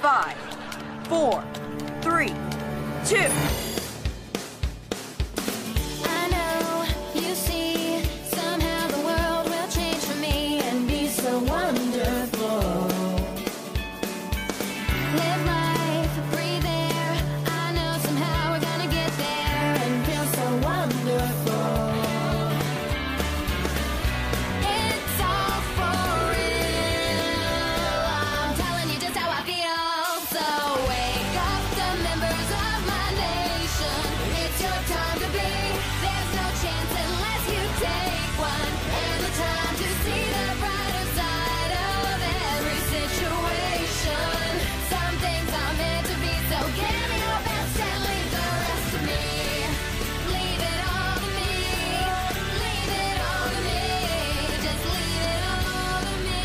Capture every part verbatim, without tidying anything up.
Five, four, three, two. I know you see, somehow the world will change for me and be so wonderful. Live life, breathe air. I know somehow we're gonna get there and feel so wonderful. It's all for real. I'm telling you just how I feel. So wake up the members of my nation. It's your time to be. There's no chance unless you take one. And the time to see the brighter side of every situation. Some things are meant to be, so give me your best and leave the rest to me. Leave it all to me. Leave it all to me. Just leave it all to me.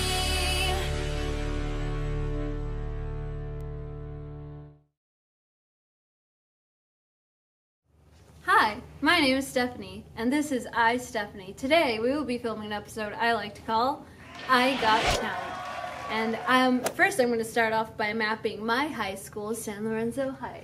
Hi, my name is Stephanie, and this is iStephanie. Today we will be filming an episode I like to call iGot Talent. And um, first I'm going to start off by mapping my high school, San Lorenzo High.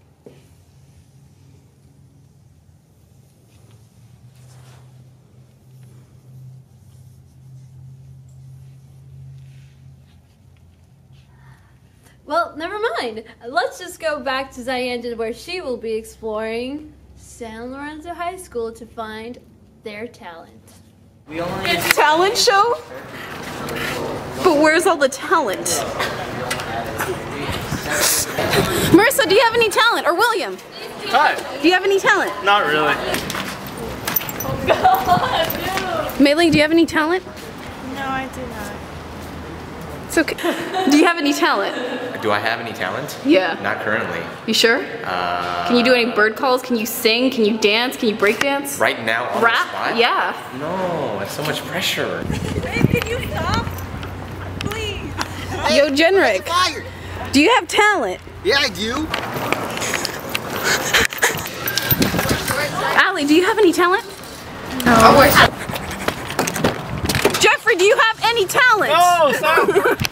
Well, never mind. Let's just go back to Zyanya, where she will be exploring San Lorenzo High School to find their talent. We only It's talent show? But where's all the talent? Marissa, do you have any talent? Or William? Hi. Do you have any talent? Not really. Mei-Ling, do you have any talent? No, I do not. It's okay. Do you have any talent? Do I have any talent? Yeah. Not currently. You sure? Uh, Can you do any bird calls? Can you sing? Can you dance? Can you break dance? Right now on Rap? the spot? Yeah. No, that's so much pressure. Babe, can you stop? Please. Yo, Jenrick, Fired. do you have talent? Yeah, I do. Allie, do you have any talent? No. Jeffrey, do you have any talent? Oh, stop.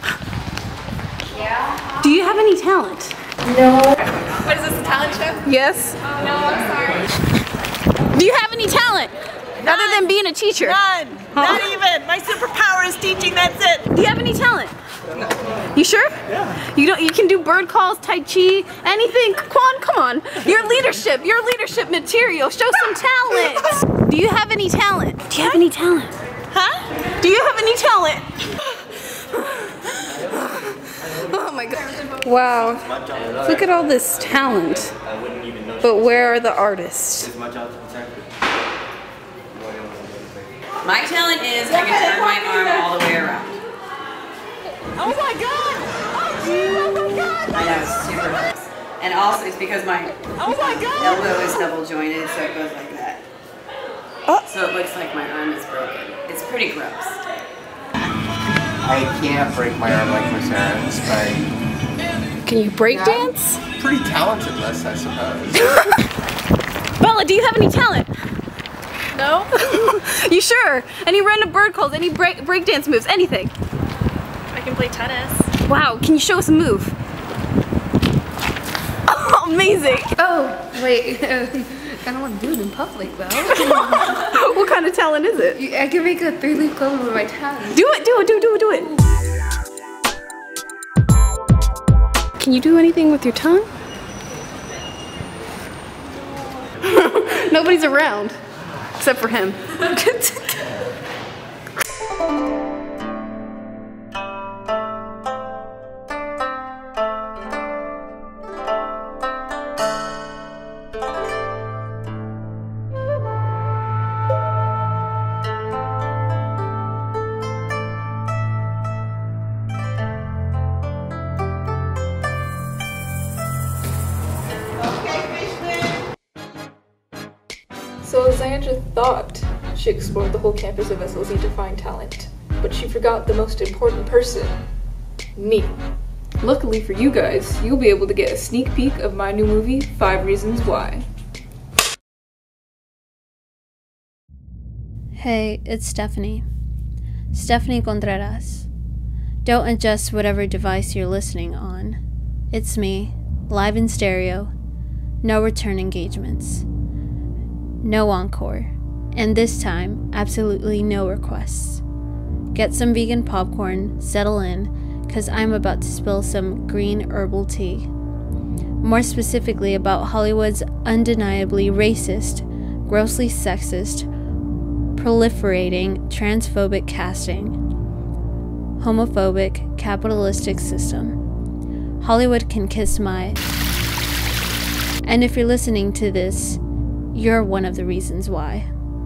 Do you have any talent? What is this, a talent show? Yes. No, I'm sorry. Do you have any talent? Other than being a teacher? None. Not even. My superpower is teaching, that's it. Do you have any talent? You sure? Yeah. You don't. You can do bird calls, tai chi, anything. Quan, come on. Your leadership. Your leadership material. Show some talent. Do you have any talent? Do you have any talent? Huh? Do you have any talent? Oh my god. Wow. Look at all this talent. But where are the artists? My talent is I can turn my arm all the way around. Oh my god! Oh, geez, oh my god! I know, it's super gross. And also it's because my Oh my god! elbow is double jointed, so it goes like that. Oh. So it looks like my arm is broken. It's pretty gross. I can't break my arm like Miss Aaron's, but Can you break dance? pretty talentless, I suppose. Bella, do you have any talent? No? You sure? Any random bird calls? Any break break dance moves? Anything? I can play tennis. Wow, can you show us a move? Oh, amazing! Oh, wait. I don't want to do it in public, though. What kind of talent is it? I can make a three-leaf clover with my tongue. Do it, do it, do it, do it, do it! Can you do anything with your tongue? Nobody's around. Except for him. So Zyanya thought she explored the whole campus of S L Z to find talent, but she forgot the most important person, me. Luckily for you guys, you'll be able to get a sneak peek of my new movie, Five Reasons Why. Hey, it's Stephanie. Stephanie Contreras. Don't adjust whatever device you're listening on. It's me, live in stereo. No return engagements. No encore. And this time, absolutely no requests. Get some vegan popcorn, settle in, cause I'm about to spill some green herbal tea. More specifically about Hollywood's undeniably racist, grossly sexist, proliferating, transphobic casting, homophobic, capitalistic system. Hollywood can kiss my... And if you're listening to this, you're one of the reasons why.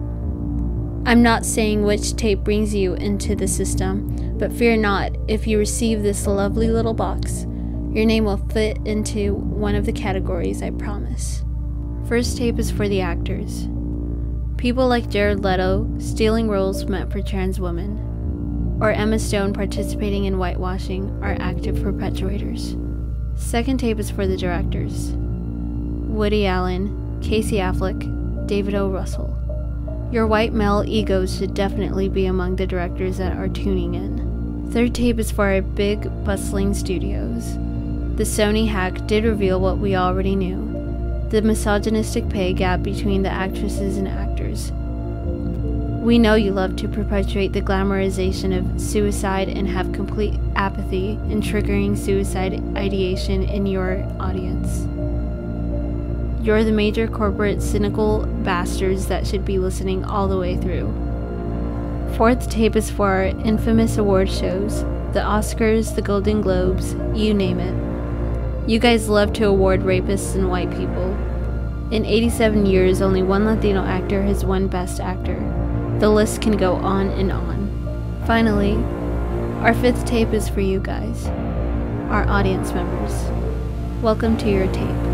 I'm not saying which tape brings you into the system, but fear not, if you receive this lovely little box, your name will fit into one of the categories, I promise. First tape is for the actors. People like Jared Leto stealing roles meant for trans women, or Emma Stone participating in whitewashing are active perpetuators. Second tape is for the directors. Woody Allen, Casey Affleck, David O. Russell. Your white male egos should definitely be among the directors that are tuning in. Third tape is for our big, bustling studios. The Sony hack did reveal what we already knew. The misogynistic pay gap between the actresses and actors. We know you love to perpetuate the glamorization of suicide and have complete apathy in triggering suicide ideation in your audience. You're the major corporate cynical bastards that should be listening all the way through. Fourth tape is for our infamous award shows, the Oscars, the Golden Globes, you name it. You guys love to award rapists and white people. In eighty-seven years, only one Latino actor has won Best Actor. The list can go on and on. Finally, our fifth tape is for you guys, our audience members. Welcome to your tape.